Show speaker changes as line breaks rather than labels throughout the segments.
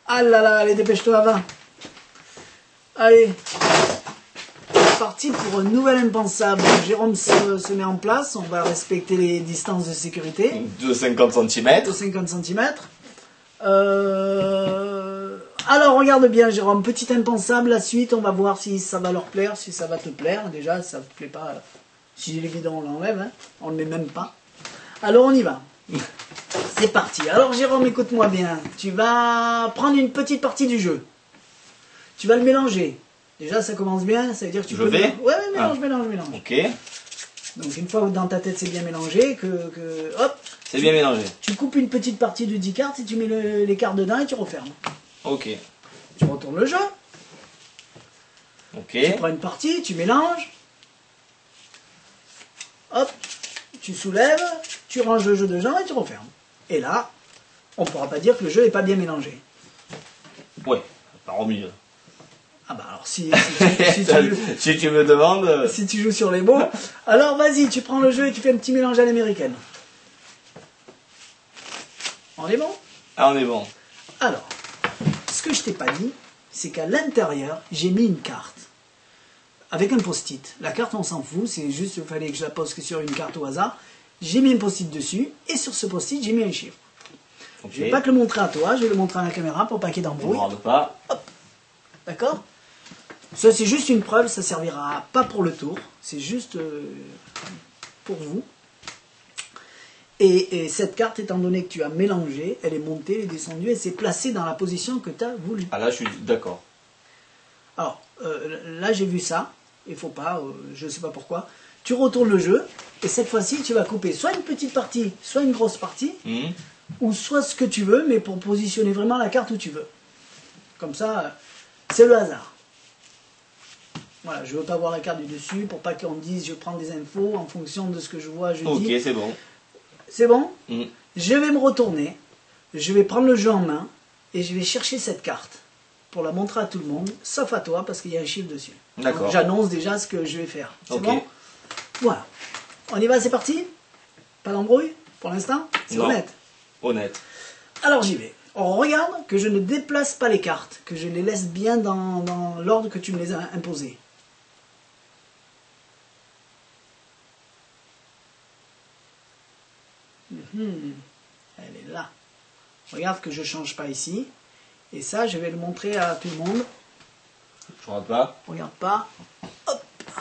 Ah là là, allez, dépêche-toi, va. Allez. C'est parti pour un nouvel impensable. Jérôme se met en place. On va respecter les distances de sécurité.
De 50 cm.
De 50 cm. Alors, regarde bien, Jérôme. Petit impensable. La suite, on va voir si ça va leur plaire, si ça va te plaire. Déjà, ça ne te plaît pas. Si j'ai l'évident, on l'enlève. Hein. On ne le met même pas. Alors, on y va. C'est parti. Alors, Jérôme, écoute-moi bien. Tu vas prendre une petite partie du jeu. Tu vas le mélanger. Déjà, ça commence bien, ça veut dire que tu peux...
vais
Ouais, mélange.
Ok.
Donc, une fois que dans ta tête c'est bien mélangé, hop...
C'est bien mélangé.
Tu coupes une petite partie du 10 cartes et tu mets les cartes dedans et tu refermes.
Ok.
Tu retournes le jeu.
Ok.
Tu prends une partie, tu mélanges. Hop. Tu soulèves, tu ranges le jeu dedans et tu refermes. Et là, on ne pourra pas dire que le jeu n'est pas bien mélangé.
Ouais, par au milieu.
Ah bah alors si
tu me demandes...
Si tu joues sur les mots, alors vas-y, tu prends le jeu et tu fais un petit mélange à l'américaine. On est bon?
Ah, on est bon.
Alors, ce que je t'ai pas dit, c'est qu'à l'intérieur, j'ai mis une carte. Avec un post-it. La carte, on s'en fout, c'est juste qu'il fallait que je la pose sur une carte au hasard. J'ai mis un post-it dessus, et sur ce post-it, j'ai mis un chiffre.
Okay.
Je ne vais pas te le montrer à toi, je vais le montrer à la caméra pour pas qu'il y ait d'embrouille.
On ne pas.
Hop. D'accord? Ça, c'est juste une preuve, ça servira pas pour le tour, c'est juste pour vous. Et cette carte, étant donné que tu as mélangé, elle est montée, elle est descendue, elle s'est placée dans la position que tu as voulu.
Ah là, je suis d'accord.
Alors, là, j'ai vu ça, il faut pas, je ne sais pas pourquoi. Tu retournes le jeu, et cette fois-ci, tu vas couper soit une petite partie, soit une grosse partie, ou soit ce que tu veux, mais pour positionner vraiment la carte où tu veux. Comme ça, c'est le hasard. Voilà, je ne veux pas voir la carte du dessus pour pas qu'on dise je prends des infos en fonction de ce que je vois, je dis.
Ok, c'est bon.
C'est bon? Je vais me retourner, je vais prendre le jeu en main et je vais chercher cette carte pour la montrer à tout le monde, sauf à toi parce qu'il y a un chiffre dessus.
D'accord.
J'annonce déjà ce que je vais faire. C'est bon?
Ok.
Voilà. On y va, c'est parti? Pas d'embrouille pour l'instant? C'est honnête?
Honnête.
Alors j'y vais. On regarde que je ne déplace pas les cartes, que je les laisse bien dans l'ordre que tu me les as imposées. Elle est là. Regarde que je ne change pas ici. Et ça, je vais le montrer à tout le monde.
Je regarde pas.
Regarde pas. Hop.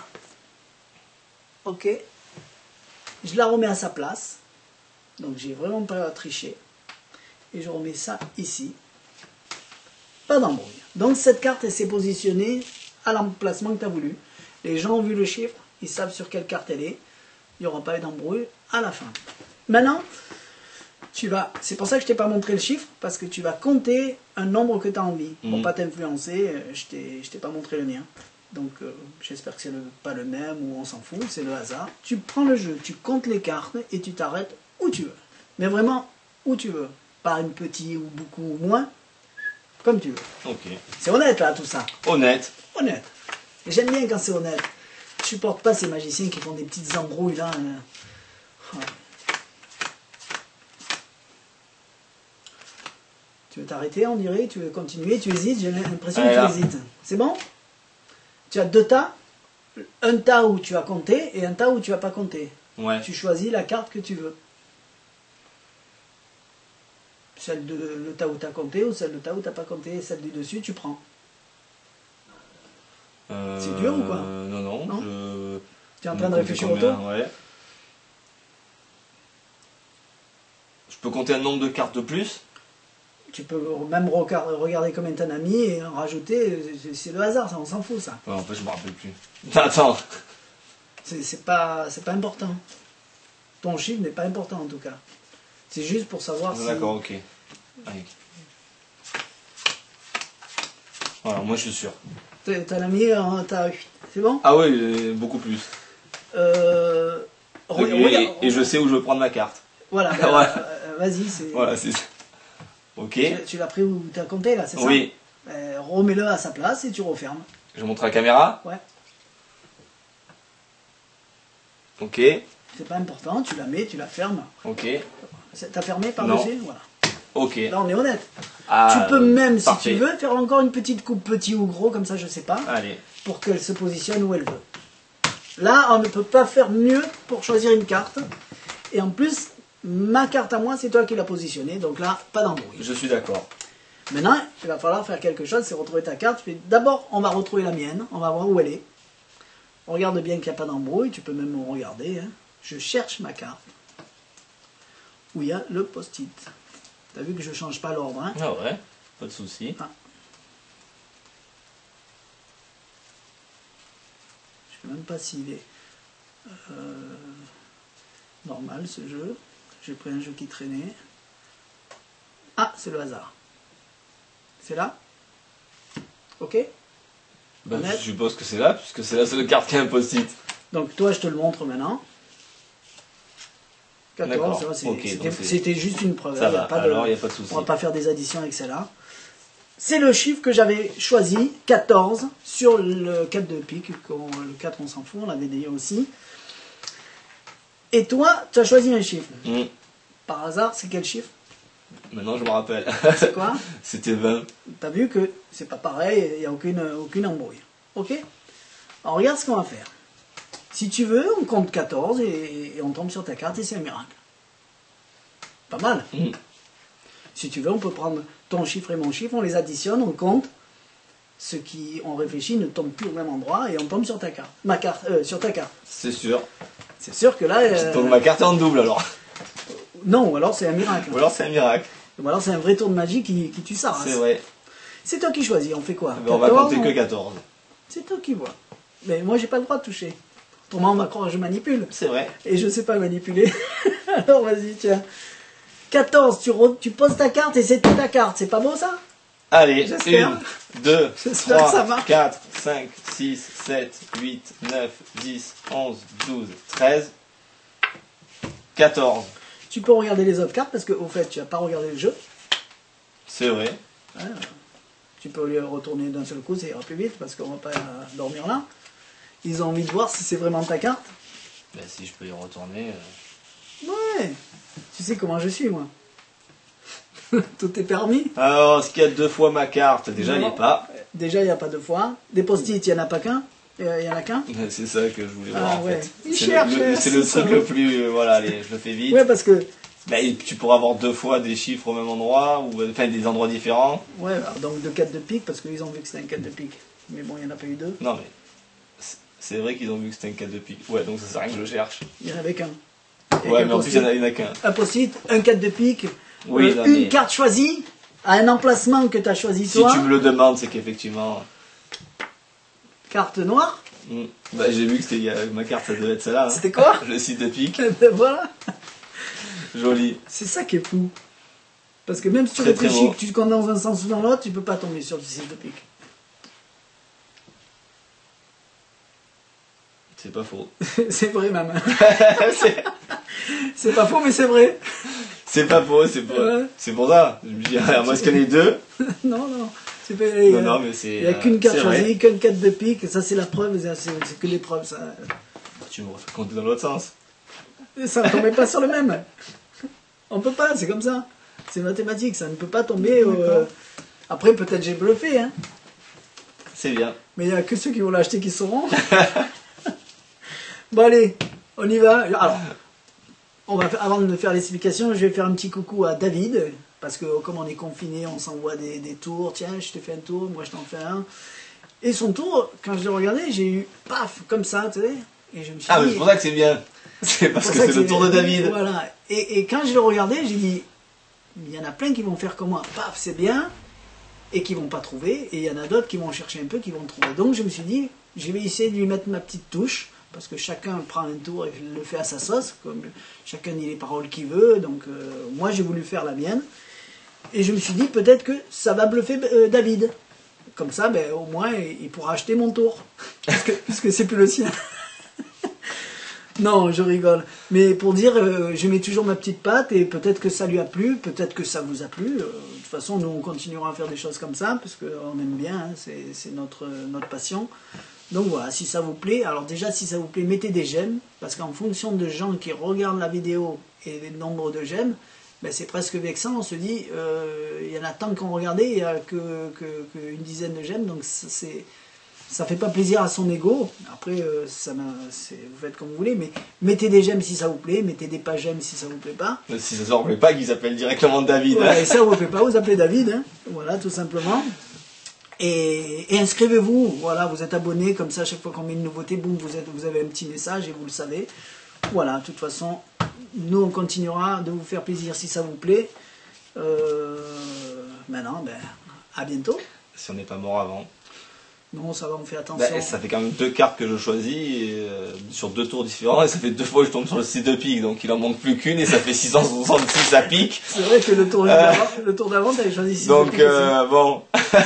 Ok. Je la remets à sa place. Donc j'ai vraiment pas triché. Et je remets ça ici. Pas d'embrouille. Donc cette carte, elle s'est positionnée à l'emplacement que tu as voulu. Les gens ont vu le chiffre. Ils savent sur quelle carte elle est. Il n'y aura pas d'embrouille à la fin. Maintenant, c'est pour ça que je ne t'ai pas montré le chiffre, parce que tu vas compter un nombre que tu as envie. Pour ne pas t'influencer, je t'ai pas montré le mien. Donc j'espère que c'est pas le même, ou on s'en fout, c'est le hasard. Tu prends le jeu, tu comptes les cartes, et tu t'arrêtes où tu veux. Mais vraiment, où tu veux. Pas une petite ou beaucoup ou moins, comme tu veux.
Ok.
C'est honnête là, tout ça.
Honnête.
Honnête. Et j'aime bien quand c'est honnête. Je supporte pas ces magiciens qui font des petites embrouilles là. Ouais. Tu veux t'arrêter, on dirait, tu veux continuer, tu hésites, j'ai l'impression que tu hésites. C'est bon? Tu as deux tas, un tas où tu as compté et un tas où tu n'as pas compté.
Ouais.
Tu choisis la carte que tu veux. Le tas où tu as compté ou celle de tas où tu n'as pas compté, celle du dessus, tu prends. C'est dur ou quoi?
Non.
Tu es en train de réfléchir autour?
Ouais. Je peux compter un nombre de cartes de plus?
Tu peux même regarder combien t'en as mis et en rajouter, c'est le hasard, ça, on s'en fout ça.
Ouais, en fait je me rappelle plus. Attends.
C'est pas important. Ton chiffre n'est pas important en tout cas. C'est juste pour savoir si...
D'accord, ok. Allez. Voilà, moi je suis sûr.
T'en as mis, c'est bon?
Ah oui, beaucoup plus. Et je sais où je veux prendre ma carte.
Voilà, vas-y.
Voilà, c'est ça. Ok.
Tu l'as pris où tu as compté là, c'est ça?
Oui.
Remets-le à sa place et tu refermes.
Je montre à la caméra?
Ouais.
Ok.
C'est pas important, tu la mets, tu la fermes.
Ok.
T'as fermé par-dessus? Voilà.
Ok.
Là, on est honnête.
Ah,
Tu peux même,
parfait.
si tu veux, faire encore une petite coupe petit ou gros, comme ça, je sais pas,
Allez.
pour qu'elle se positionne où elle veut. Là, on ne peut pas faire mieux pour choisir une carte. Et en plus, ma carte à moi, c'est toi qui l'as positionnée. Donc là, pas d'embrouille.
Je suis d'accord.
Maintenant, il va falloir faire quelque chose, c'est retrouver ta carte. D'abord, on va retrouver la mienne. On va voir où elle est. On regarde bien qu'il n'y a pas d'embrouille. Tu peux même me regarder. Hein. Je cherche ma carte. Où il y a le post-it. T'as vu que je ne change pas l'ordre. Hein.
Ah ouais, pas de souci.
Ah. Je ne sais même pas s'il est normal ce jeu. J'ai pris un jeu qui traînait. Ah, c'est le hasard. C'est là? Ok?
Bah,
Honnête.
je suppose que c'est là, puisque c'est la seule carte qui a un post-it.
Donc toi, je te le montre maintenant. 14,
D'accord,
ça va,
ok, donc c'est-
c'était juste une preuve.
Ça
hein,
va, alors il n'y a pas de souci.
on va pas faire des additions avec celle-là. C'est le chiffre que j'avais choisi, 14, sur le 4 de pique. Le 4, on s'en fout, on l'avait dit aussi. Et toi, tu as choisi un chiffre. Par hasard, c'est quel chiffre?
Maintenant je me rappelle.
C'est quoi?
C'était 20.
Tu as vu que c'est pas pareil, il n'y a aucune embrouille. Ok? Alors regarde ce qu'on va faire. Si tu veux, on compte 14 et on tombe sur ta carte et c'est un miracle. Pas mal. Si tu veux, on peut prendre ton chiffre et mon chiffre, on les additionne, on compte. Ce qui, on réfléchit, ne tombe plus au même endroit et on tombe sur ta carte. Sur ta carte.
C'est sûr.
C'est sûr que là...
Donc ma carte est en double alors.
Non, ou alors c'est un miracle.
Ou alors c'est un miracle.
Ou alors c'est un vrai tour de magie qui tue ça.
C'est vrai.
C'est toi qui choisis, on fait quoi?
Ben, on va
14,
compter que 14.
C'est toi qui vois. Mais moi, j'ai pas le droit de toucher. Pour moi, on va croire que je manipule.
C'est vrai.
Et je sais pas manipuler. Alors, vas-y, tiens. 14, tu poses ta carte et c'est ta carte. C'est pas beau, ça?
Allez,
J'espère.
1, 2,
J'espère que ça
3,
marche.
4, 5, 6, 7, 8, 9, 10, 11, 12, 13, 14.
Tu peux regarder les autres cartes parce qu'au fait, tu n'as pas regardé le jeu.
C'est vrai.
Hein, tu peux les retourner d'un seul coup, ça ira plus vite parce qu'on va pas dormir là. Ils ont envie de voir si c'est vraiment ta carte.
Ben, si je peux y retourner.
Ouais. Tu sais comment je suis, moi. Tout est permis.
Alors, est-ce qu'il y a 2 fois ma carte? Déjà, il n'y
Non.
est pas.
Déjà, il n'y a pas deux fois. Des post-it, il n'y en a pas qu'un. Il y en a qu'un.
C'est ça que je voulais voir en
ouais.
fait.
Il
C'est
cherche,
c'est le
ça
truc
va.
le plus. Voilà, allez, je le fais vite.
Ouais, parce que...
Ben, tu pourras avoir 2 fois des chiffres au même endroit, ou enfin des endroits différents.
Ouais, alors, donc de 4 de pique, parce qu'ils ont vu que c'était un 4 de pique. Mais bon, il n'y en a pas eu deux.
Non, mais c'est vrai qu'ils ont vu que c'était un 4 de pique. Ouais, donc ça sert à rien que je le cherche.
Il y en avait qu'un. Et
Ouais,
un
mais en plus, il
post-it.
n'y en a qu'un.
Un post-it, un 4 de pique,
Oui, non,
une
mais-
carte choisie, à un emplacement que tu as choisi
Si
toi,
tu me le demandes, c'est qu'effectivement.
carte noire.
Bah, j'ai vu que ma carte, ça devait être celle-là. hein.
C'était quoi?
Le 6 de pique.
Voilà.
Joli.
C'est ça qui est fou. Parce que même si tu
Très, très
réfléchis,
beau.
que tu comptes dans un sens ou dans l'autre, tu peux pas tomber sur le 6 de pique.
C'est pas faux.
C'est vrai, même.
c'est
C'est pas faux, mais c'est vrai.
c'est pas faux, c'est pas...
Ouais.
C'est pour ça. Je me dis, à moins qu'il y en ait 2.
Non, non.
Non, non, mais c'est.
Il n'y a qu'une carte
c'est vrai.
choisie, qu'une 4 de pique. Ça, c'est la preuve. C'est que les preuves. Ça
Tu me refais compter dans l'autre sens.
ça ne tombait pas sur le même. On peut pas, c'est comme ça. C'est mathématique, ça ne peut pas tomber. Après, peut-être j'ai bluffé, hein.
C'est bien.
Mais il n'y a que ceux qui vont l'acheter qui sauront. Bon, allez, on y va. Alors, avant de faire l'explication, je vais faire un petit coucou à David. Parce que comme on est confiné, on s'envoie des tours. Tiens, je te fais un tour, moi je t'en fais un. Et son tour, quand je l'ai regardé, j'ai eu paf, comme ça, tu sais. Et je me suis
Ah, mais
dit,
c'est pour ça que c'est bien. C'est parce
pour
que
ça
c'est le tour de David.
Voilà. Et quand je l'ai regardé, j'ai dit, il y en a plein qui vont faire comme moi. Paf, c'est bien. Et qui vont pas trouver. Et il y en a d'autres qui vont chercher un peu, qui vont trouver. Donc je me suis dit, je vais essayer de lui mettre ma petite touche. Parce que chacun prend un tour et le fait à sa sauce. Comme chacun dit les paroles qu'il veut. Donc moi, j'ai voulu faire la mienne. Et je me suis dit, peut-être que ça va bluffer David. Comme ça, ben, au moins, il pourra acheter mon tour. Puisque c'est plus le sien. Non, je rigole. Mais pour dire, je mets toujours ma petite patte et peut-être que ça lui a plu, peut-être que ça vous a plu. De toute façon, nous, on continuera à faire des choses comme ça parce qu'on aime bien, hein, c'est notre passion. Donc voilà, si ça vous plaît, alors déjà, si ça vous plaît, mettez des j'aime parce qu'en fonction de gens qui regardent la vidéo et le nombre de j'aime, ben, c'est presque vexant. On se dit, il y en a tant qu'on regardait, il n'y a qu'une dizaine de j'aime, donc ça fait pas plaisir à son ego. Après, vous faites comme vous voulez, mais mettez des j'aime si ça vous plaît, mettez des pas j'aime si ça vous plaît pas.
Si ça ne vous plaît pas, qu'ils appellent directement David.
Voilà, et ça vous plaît pas, vous appelez David, hein. Voilà, tout simplement. Et inscrivez-vous, voilà, vous êtes abonné, comme ça, à chaque fois qu'on met une nouveauté, boum, vous avez un petit message et vous le savez. Voilà, de toute façon, nous on continuera de vous faire plaisir si ça vous plaît. Maintenant, ben, à bientôt.
Si on n'est pas mort avant.
Non, ça va, on fait attention.
Bah, ça fait quand même 2 cartes que je choisis sur 2 tours différents, et ça fait 2 fois que je tombe sur le 6 de pique, donc il en manque plus qu'une, et ça fait 666 à pique.
C'est vrai que le tour d'avant, t'avais choisi 6
donc,
de pique. Donc,
bon.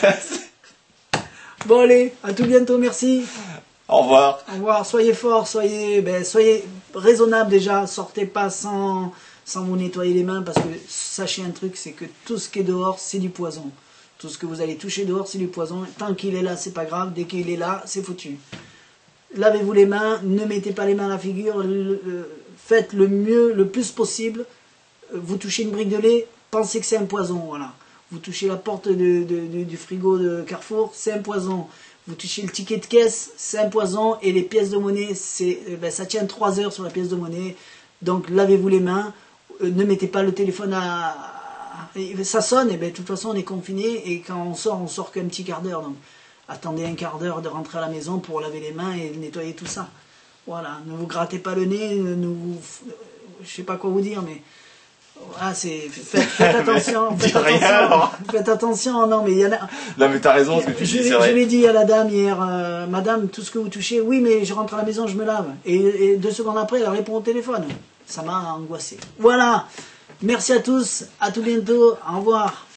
Bon, allez, à tout bientôt, merci.
Au revoir.
Au revoir, soyez forts, soyez raisonnables déjà, sortez pas sans vous nettoyer les mains, parce que sachez un truc, c'est que tout ce qui est dehors, c'est du poison. Tout ce que vous allez toucher dehors, c'est du poison. Tant qu'il est là, c'est pas grave. Dès qu'il est là, c'est foutu. Lavez-vous les mains. Ne mettez pas les mains à la figure. Faites le mieux, le plus possible. Vous touchez une brique de lait, pensez que c'est un poison. Voilà. Vous touchez la porte du frigo de Carrefour, c'est un poison. Vous touchez le ticket de caisse, c'est un poison. Et les pièces de monnaie, ça tient 3 heures sur la pièce de monnaie. Donc, lavez-vous les mains. Ne mettez pas le téléphone ça sonne, et bien de toute façon on est confiné, et quand on sort qu'un petit quart d'heure. Donc attendez un quart d'heure de rentrer à la maison pour laver les mains et nettoyer tout ça. Voilà, ne vous grattez pas le nez, je sais pas quoi vous dire, mais voilà, faites attention, faites attention, non mais il y en a.
Non mais t'as raison, ce que tu dis, c'est vrai.
Je l'ai dit à la dame hier, madame, tout ce que vous touchez, oui mais je rentre à la maison, je me lave. Et 2 secondes après, elle répond au téléphone. Ça m'a angoissé. Voilà. Merci à tous, à tout bientôt, au revoir.